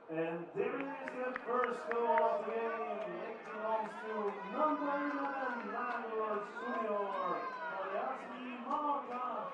And there is the first goal of the game. It belongs to number 11, Manuel Junior, Koyasu Mata.